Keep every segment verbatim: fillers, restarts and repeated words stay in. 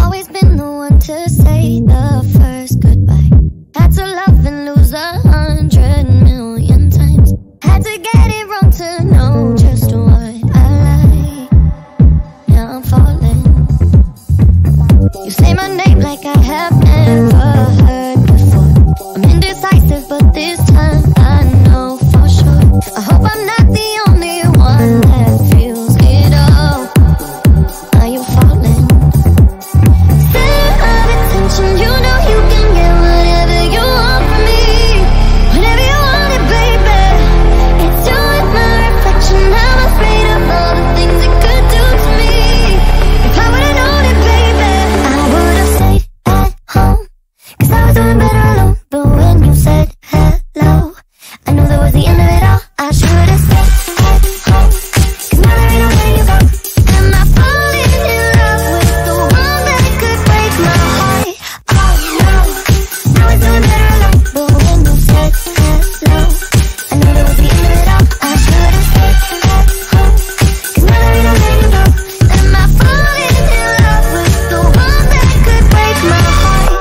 always been the one to say the first goodbye. Had to love and lose a hundred million times. Had to get it wrong to know just what I like. Now I'm falling. You say my name like I have never heard before. I'm indecisive, but this time I know for sure. I hope I'm not the only one that feels it all. Are you falling? Center of attention, you know you can get whatever you want from me. Whenever you want it, baby. It's you and my reflection. I'm afraid of all the things it could do to me. If I would've known it, baby, I would've stayed at home, 'cause I was doing better alone. But when you said hello, I knew that was the end of it all. I should've stayed at home, 'cause now there ain't no way you go. Am I falling in love with the one that could break my heart? Oh no, I was doing better alone. But when you said hello, I knew that was the end of it all. I should've stayed at home, 'cause now there ain't no way you go. Am I falling in love with the one that could break my heart?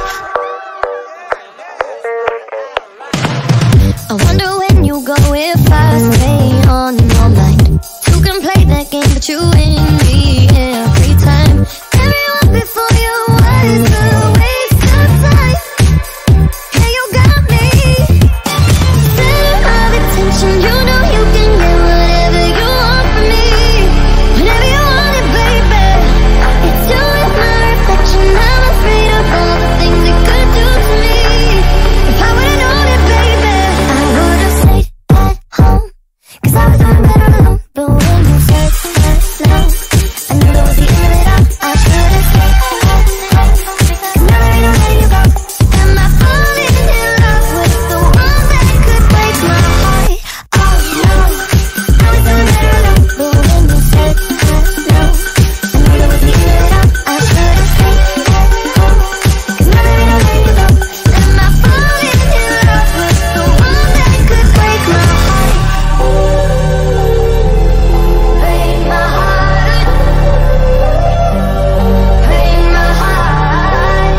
I wonder when you go if I stay on all night. You can play that game, but you win me every time. Everyone before you was a waste of time. Yeah, you got me. Center of attention, you know you can get whatever you want from me. Whenever you want it, baby. It's you and my reflection. I'm afraid of all the things it could do to me. If I would've known it, baby, I would've stayed at home, 'cause I was doing better alone. But when you said hello, I knew that was the end of it all. I should've stayed at home, 'cause now there ain't no way you go. Am I falling in love with the one that could break my heart? Oh no, I was doing better alone. But when you said hello, I knew that was the end of it all. I should've stayed at home, 'cause now there ain't no way you go. Am I falling in love with the one that could break my heart? Break my heart. Break my heart.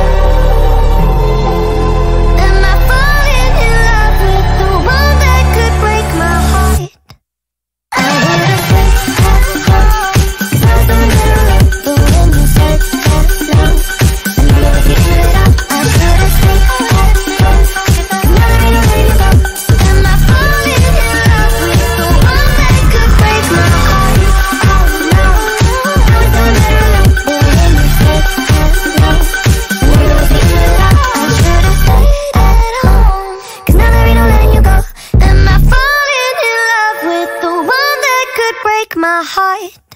Am I falling in love with the one that could break my heart? I would've stayed at home, 'cause I was doing better alone. But when you said hello, I knew that was the end of it all. I should've stayed at home, 'cause now there ain't no way to go. Am I falling in love with the one that could break my heart? Oh no, I was doing better alone. But when you said hello, I knew that was the end of it all. I should've stayed at home, 'cause now there ain't no letting you go. Am I falling in love with the one that could break my heart?